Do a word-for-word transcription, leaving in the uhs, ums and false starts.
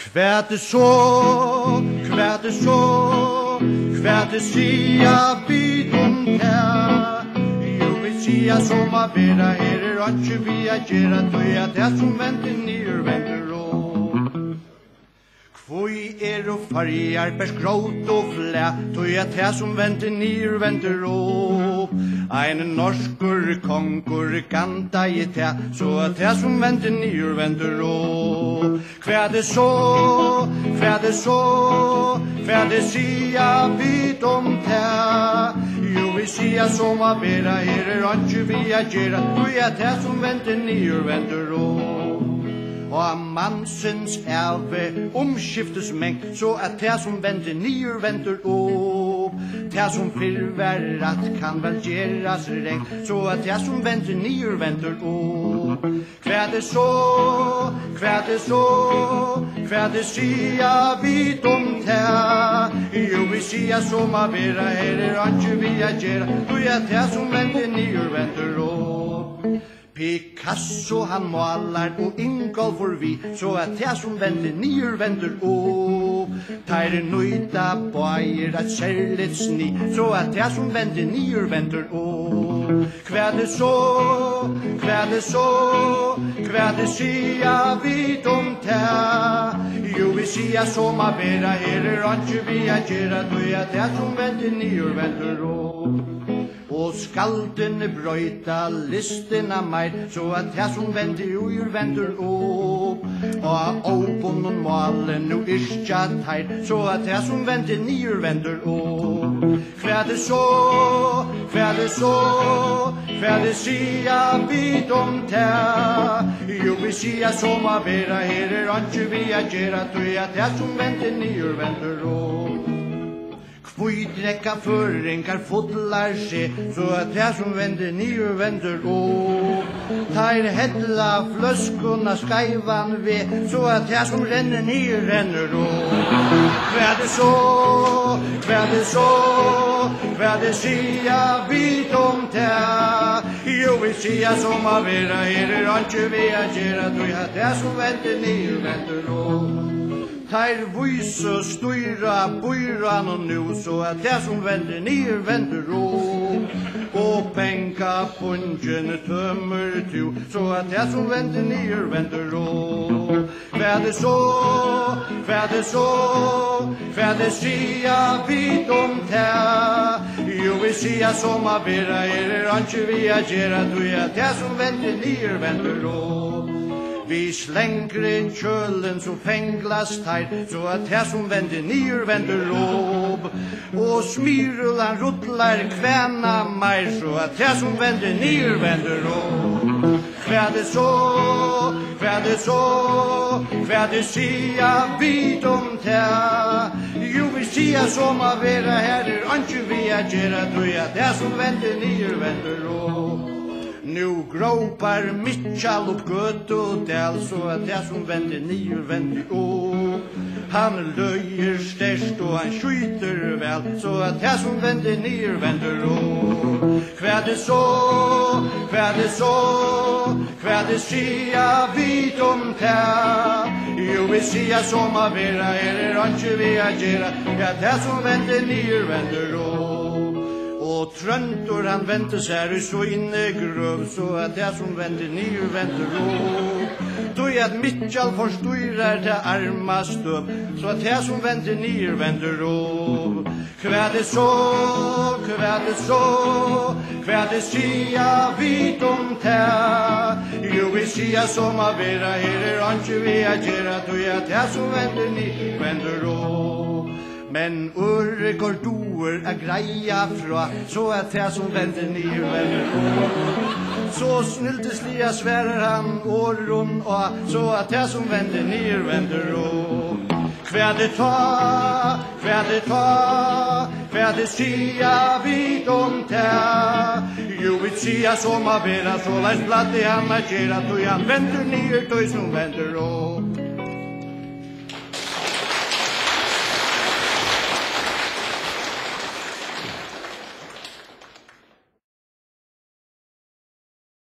Hvert er så, hvert er så, hvert er sia bidum her. Jo, vi sia som a vera her er anki vi a gera, tøy at det som venter nir venter råd. Kvoi er og fargar bers gråt og flæ, tøy at det som venter nir venter råd. Ein norskur kongur ganta i te, så at det som venter nir venter råd. Hver det så, hver det så, hver det sia vid om te. Jo, vi sia som a vera her er anki vi a gera, tøy at det som venter nir venter råd. Og mansens erve omskiftes meng, så at det som venter nir venter opp. Det som fyrverrat kan vel gjeras reng, så at det som venter nir venter opp. Hver det så, hver det så, hver det sia vid om det. Jo, vi sia som a vera her er anki vi a gera, tøy at det som venter nir venter opp. Picasso han målar og Ingolfur vi, så at det som venter nir venter opp. Tar nøyda bøyer at kjærligt sni, så at det som venter nir venter opp. Hver det så, hver det så, hver det sia vid om det. Jo, vi sia som a vera her er anki vi a gera, tøy at det som venter nir venter opp. Og skaldene brøyta listina meir, så at det som venter ur venter opp. Og åponen malen nu iskja teir, så at det som venter nir venter opp. Hver det så, hver det så, hver det sia vid om det. Jo, vi sia som a vera her er anki vi a gera, tøy at det som venter nir venter opp. Kvoi drekka føringar fotlar seg, så at det som venter nir venter opp. Tar hedla fløskuna skaivan ved, så at det som renner nir renner opp. Hver det så, hver det så, hver det sia vid om det. Jo, vi sia som a vera her er anki vi a gera, tøy at det som venter nir venter opp. Tar vysa styra bøyran og nu, så at det som venter nir venter opp. Og penka punchen tømmer tu, så at det som venter nir venter opp. Hver det så, hver det så, hver det sia vid om det. Jo, vi sia som a vera her er anki vi a gera, tøy at det som venter nir venter opp. Vi slengre kjølen som fenglas teir, så at det som venter nir venter opp. Og smirulan rutlar kvena meir, så at det som venter nir venter opp. Hver det så, hver det så, hver det sia vid om det. Jo, vi sia som a vera her er anki vi a gera, tøy at det som venter nir venter opp. Nu gråpar Mitchell upp gött och del, så att det som venter nir venter opp. Han löjer störst och han skjuter väl, så att det som venter nir venter opp. Hver det så, hver det så, hver det sia vid om det. Jo, vi sia som a vera er er anki vi a gera, ja, det som venter nir venter opp. Og trøntor han venter seg i så inne grøv, så at det som venter nir venter opp. Tøy at Mitchell forstyrer til arma støv, så at det som venter nir venter opp. Hver det så, hver det så, hver det sia vid om det. Jo, vi sia som a vera her er anki vi a gera, tøy at det som venter nir venter opp. Men øre går doer a greia fra, så at det som venter nir venter opp. Så snylteslia sverer han åren og, så at det som venter nir venter opp. Hver det ta, hver det ta, hver det sia vid om det. Jo, vi sia som a vera, så leis blatt i han a gera, tøy han venter nir, tøy som venter opp.